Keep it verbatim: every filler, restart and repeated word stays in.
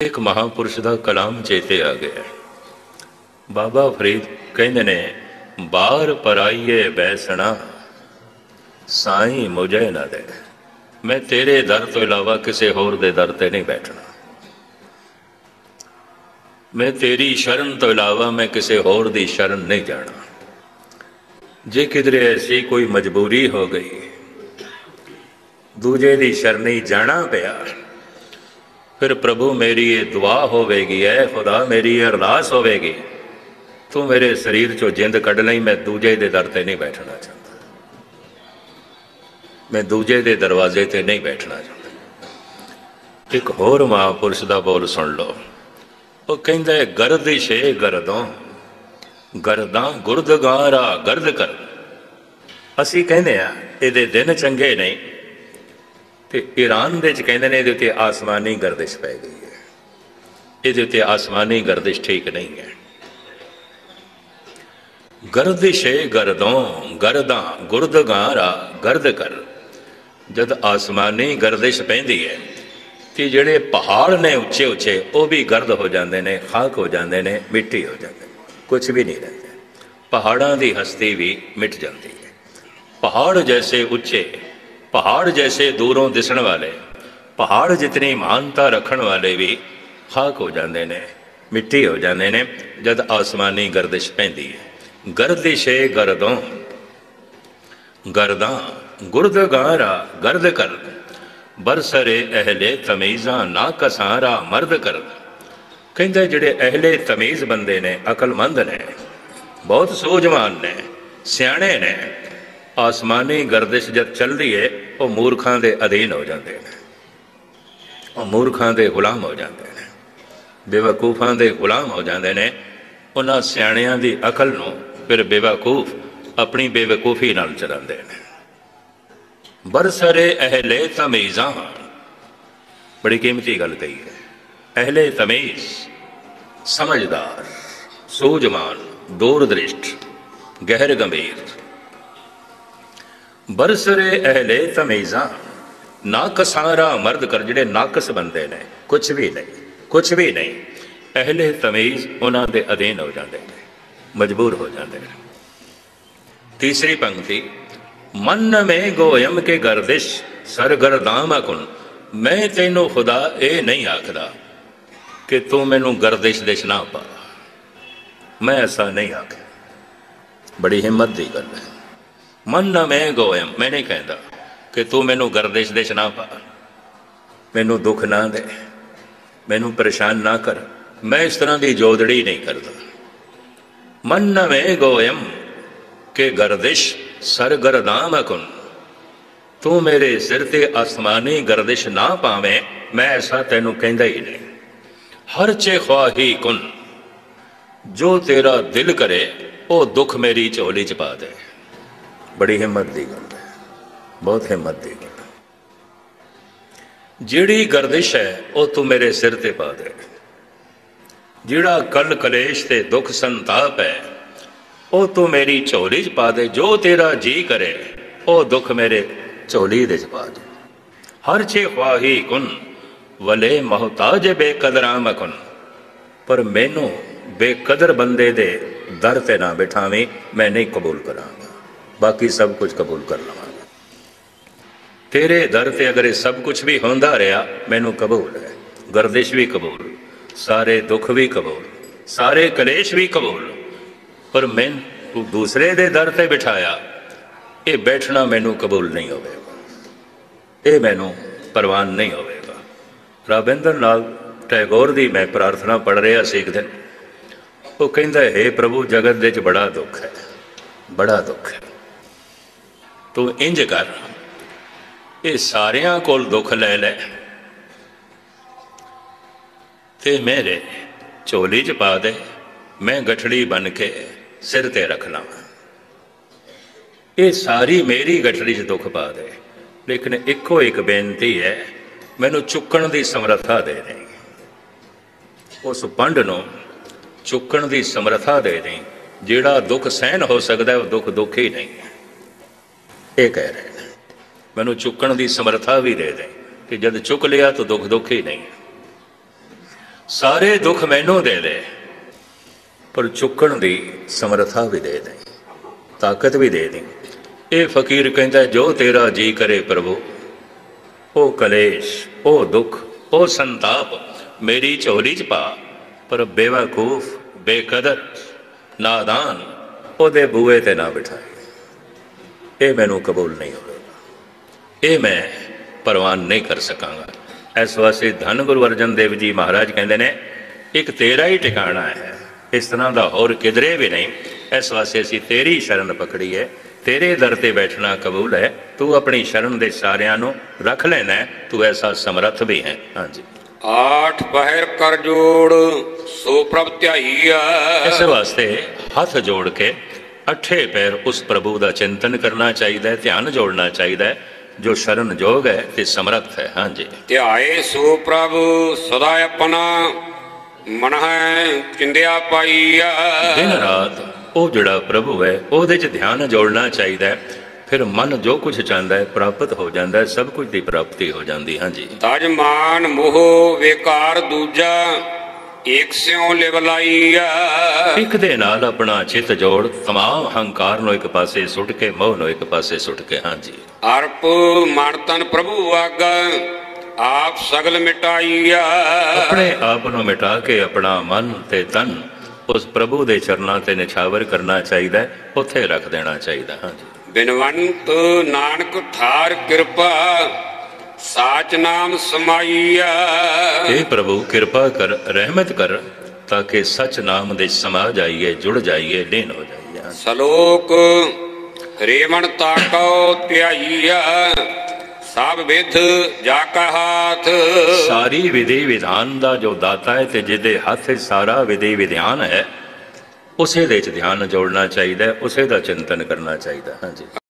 एक महापुरुष का कलाम चेते आ गया। बाबा फरीद कहते ने, बार पराइए बैसना साईं मुझे ना दे। मैं तेरे दर तो इलावा किसी होर दे दर ते नहीं बैठना। मैं तेरी शरण तो इलावा मैं किसी होर दी शरण नहीं जाना। जे किधरे ऐसी कोई मजबूरी हो गई, दूजे दी शरणी जाना पिया, फिर प्रभु मेरी ये दुआ होवेगी, है खुदा मेरी ये अरदास होवेगी, तू मेरे शरीर चो जिंद कढ़ नहीं, मैं दूजे दे दर ते नहीं बैठना चाहता, मैं दूजे दे दरवाजे ते नहीं बैठना चाहता। एक होर महापुरुष दा बोल सुन लो। वो कहंदा है, गर्दिश है गर्दों गर्दां गुरद गारा गर्द कर। असी कहने आ इहदे दिन चंगे नहीं, तो ईरान दे कहते हैं ये आसमानी गर्दिश पै गई है, ये आसमानी गर्दिश ठीक नहीं है। गर्दिश है गर्दों गर्दां गुरद गारा गर्द कर। जद आसमानी गर्दिश पैंदी है तो जेड़े पहाड़ ने उच्चे उच्चे वो भी गर्द हो जाते हैं, खाक हो जाते हैं, मिट्टी हो जाते हैं, कुछ भी नहीं रहते। पहाड़ों की हस्ती भी मिट जाती है। पहाड़ जैसे उच्चे, पहाड़ जैसे दूरों दिसण वाले, पहाड़ जितनी महानता रखण वाले भी खाक हो जाते हैं, मिट्टी हो जाते हैं जद आसमानी गर्दिश पैंदी है। गर्दिश है गर्दों गर्दां गुरद गारा गर्द कर। बरसरे अहले तमीज़ा ना कसारा मर्द कर। कहते जिहड़े अहले तमीज़ बंदे ने, अकलमंद ने, बहुत सूझवान ने, सियाणे ने, आसमानी गर्दिश जब चलती है वो मूर्खां दे अधीन हो जाते हैं, वो मूर्खां दे गुलाम हो जाते हैं, बेवकूफां दे गुलाम हो जाते हैं। उन्हां सियाणियां दी अकल नूं फिर बेवकूफ अपनी बेवकूफ़ी नाल चलाते हैं। बरसरे अहले तमीज़ा, बड़ी कीमती गल कही है। अहले तमीज़ समझदार, सूझवान, दूरदृष्ट, गहर गंभीर। बरसरे अहले तमीज़ा नाकसारा मर्द कर। जिहड़े नाकस बंदे ने, कुछ भी नहीं, कुछ भी नहीं, अहले तमीज़ उन्हां दे अधीन हो जाते हैं, मजबूर हो जाते हैं। तीसरी पंक्ति, मन में गोयम के गर्दिश सरगरदाम कुन। मैं तेनों खुदा ये नहीं आखदा कि तू मैनू गर्दिश दिश ना पा, मैं ऐसा नहीं आख। बड़ी हिम्मत की गल है। मन न मैं गोयम, मैं नहीं कहता कि तू मैनू गर्दिश दिश ना पा, मैनू दुख ना दे, मैनू परेशान ना कर, मैं इस तरह की जोदड़ी नहीं करता। मन न मैं गोयम के गर्दिश सरगरदाम कुन। तू मेरे सिर ते आसमानी गर्दिश ना पावे, मैं ऐसा तेनू कहता ही नहीं। हर चे ख्वाही कुन, जो तेरा दिल करे वो दुख मेरी झोली च पा दे। बड़ी हिम्मत की गल है, बहुत हिम्मत की गल। जिहड़ी गर्दिश है वो तू मेरे सिर ते पा दे। जिहड़ा कल कलेश ते दुख संताप है वो तू मेरी झोली च पा दे। जो तेरा जी करे वो दुख मेरे झोली दे च पा दे। हर चे ख्वाही कुन वले मोहताज बेकदरा मकुन। पर मैनू बेकदर बंदे दे दर ते ना बिठावी, मैं नहीं कबूल करांगा, बाकी सब कुछ कबूल कर लवांगा। तेरे दर ते अगर ये सब कुछ भी होंदा रहा, मैनू कबूल है। गर्दिश भी कबूल, सारे दुख भी कबूल, सारे कलेश भी कबूल। पर मैं तू दूसरे दे दर ते बिठाया, ये बैठना मैनू कबूल नहीं होगा, ये मैनू परवान नहीं होगा। राबिंद्र नाथ टैगोर की मैं प्रार्थना पढ़ रहा सी एक दिन। वो कहता है, प्रभु जगत दे च बड़ा दुख है, बड़ा दुख है, तू इंज कर, ये सारियां कोल दुख ले ले ते मेरे झोली च पा दे, मैं गठड़ी बन के सिर ते रख ला। ये सारी मेरी गठड़ी च दुख पा दे, लेकिन इको एक बेनती है, मैनू चुकण की समर्था दे दे। उस पंड नूं चुकण की समर्था दे दे। जिहड़ा दुख सहन हो सकता है वो दुख दुख ही नहीं है, ये कह रहे हैं। मैनू चुकण की समर्था भी दे दे कि जब चुक लिया तो दुख दुख ही नहीं है। ਸਾਰੇ ਦੁੱਖ ਮੈਨੂੰ ਦੇ ਦੇ, ਪਰ ਚੁੱਕਣ ਦੀ ਸਮਰੱਥਾ ਵੀ ਦੇ ਦੇ, ਤਾਕਤ ਵੀ ਦੇ ਦੇ। ਇਹ ਫਕੀਰ ਕਹਿੰਦਾ ਜੋ ਤੇਰਾ ਜੀ ਕਰੇ ਪ੍ਰਭੂ, ਉਹ ਕਲੇਸ਼, ਉਹ ਦੁੱਖ, ਉਹ ਸੰਤਾਪ ਮੇਰੀ ਝੋਲੀ 'ਚ ਪਾ, ਪਰ ਬੇਵਕੂਫ, ਬੇਕਦਰ, ਨਾਦਾਨ ਉਹਦੇ ਬੂਹੇ ਤੇ ਨਾ ਬਿਠਾਏ। ਇਹ ਮੈਨੂੰ ਕਬੂਲ ਨਹੀਂ ਹੋਵੇਗਾ, ਇਹ ਮੈਂ ਪ੍ਰਵਾਨ ਨਹੀਂ ਕਰ ਸਕਾਂਗਾ। ਇਸ ਵਾਸਤੇ ਧੰਨ ਗੁਰੂ ਅਰਜਨ ਦੇਵ ਜੀ ਮਹਾਰਾਜ ਕਹਿੰਦੇ ਨੇ ਇੱਕ ਤੇਰਾ ਹੀ ਟਿਕਾਣਾ ਹੈ, ਇਸ ਤਰ੍ਹਾਂ ਦਾ ਹੋਰ ਕਿਧਰੇ ਵੀ ਨਹੀਂ। ਇਸ ਵਾਸਤੇ ਅਸੀਂ ਤੇਰੀ ਸ਼ਰਨ ਪਕੜੀ ਹੈ, ਤੇਰੇ ਦਰ ਤੇ ਬੈਠਣਾ ਕਬੂਲ ਹੈ। ਤੂੰ ਆਪਣੀ ਸ਼ਰਨ ਦੇ ਸਾਰਿਆਂ ਨੂੰ ਰੱਖ ਲੈਣਾ, ਤੂੰ ਐਸਾ ਸਮਰੱਥ ਵੀ ਹੈ। ਹਾਂਜੀ, ਆਠ ਪਹਿਰ ਕਰ ਜੋੜ ਸੋ ਪ੍ਰਭ ਧਿਆਈਆ। ਇਸ ਵਾਸਤੇ ਹੱਥ ਜੋੜ ਕੇ ਅੱਠੇ ਪੈਰ ਉਸ ਪ੍ਰਭੂ ਦਾ ਚਿੰਤਨ ਕਰਨਾ ਚਾਹੀਦਾ ਹੈ, ਧਿਆਨ ਜੋੜਨਾ ਚਾਹੀਦਾ ਹੈ, ਜੋ ਸ਼ਰਨ ਜੋਗ ਹੈ ਤੇ ਸਮਰੱਥ ਹੈ। ਹਾਂਜੀ, ਧਿਆਏ ਸੋ ਪ੍ਰਭ ਸਦਾ ਆਪਣਾ ਮਨ ਹੈ ਚਿੰਦਿਆ ਪਾਈਆ। ਦਿਨ ਰਾਤ ਉਹ ਜਿਹੜਾ ਪ੍ਰਭੂ ਹੈ ਉਹਦੇ 'ਚ ਧਿਆਨ ਜੋੜਨਾ ਚਾਹੀਦਾ ਹੈ, ਫਿਰ ਮਨ ਜੋ ਕੁਝ ਚਾਹੁੰਦਾ ਹੈ ਪ੍ਰਾਪਤ ਹੋ ਜਾਂਦਾ ਹੈ, ਸਭ ਕੁਝ ਦੀ ਪ੍ਰਾਪਤੀ ਹੋ ਜਾਂਦੀ। ਹਾਂਜੀ, ਤਜ ਮਾਨ ਮੋਹ ਵਿਕਾਰ ਦੂਜਾ ਏਕ ਸਿਉ ਲਿਵ ਲਾਈਆ। ਇੱਕ ਦੇ ਨਾਲ ਆਪਣਾ ਚਿੱਤ ਜੋੜ, ਤਮਾਮ ਹੰਕਾਰ ਨੂੰ ਇੱਕ ਪਾਸੇ ਸੁੱਟ ਕੇ, ਮੋਹ ਨੂੰ ਇੱਕ ਪਾਸੇ ਸੁੱਟ ਕੇ। ਹਾਂਜੀ, ਅਰਪ ਮਨ ਤਨ ਪ੍ਰਭੂ ਆਗਾ ਆਪ ਸਗਲ ਮਿਟਾਈਆ। ਆਪਣੇ ਆਪ ਨੂੰ ਮਿਟਾ ਕੇ ਆਪਣਾ ਮਨ ਤੇ ਤਨ ਉਸ ਪ੍ਰਭੂ ਦੇ ਚਰਨਾਂ ਤੇ ਨਿਛਾਵਰ ਕਰਨਾ ਚਾਹੀਦਾ, ਉੱਥੇ ਰੱਖ ਦੇਣਾ ਚਾਹੀਦਾ। ਹਾਂਜੀ, ਬਿਨਵੰਤ ਨਾਨਕ ਠਾਰ ਕਿਰਪਾ ਸਾਚ ਨਾਮ ਸਮਾਈਆ। हे ਪ੍ਰਭੂ ਕਿਰਪਾ ਕਰ, ਰਹਿਮਤ ਕਰ, ਤਾਂ ਕਿ ਸੱਚ ਨਾਮ ਦੇ ਸਮਾ ਜਾਈਏ, ਜੁੜ ਜਾਈਏ, ਲੀਨ ਹੋ ਜਾਈਏ। ਸਲੋਕ ਰੇਵਣ ਤਾਕੋ ਧਿਆਈਆ ਸਭ ਵਿਧ ਜਾ ਕਾ ਹਾਥ। ਸਾਰੀ ਵਿਧੀ ਵਿਧਾਨ ਦਾ ਜੋ ਦਾਤਾ ਹੈ ਤੇ ਜਿਹਦੇ ਹੱਥ 'ਚ ਸਾਰਾ ਵਿਧੀ ਵਿਧਾਨ ਹੈ, ਉਸੇ ਦੇ 'ਚ ਧਿਆਨ ਜੋੜਨਾ ਚਾਹੀਦਾ, ਉਸੇ ਦਾ ਚਿੰਤਨ ਕਰਨਾ ਚਾਹੀਦਾ। ਹਾਂਜੀ।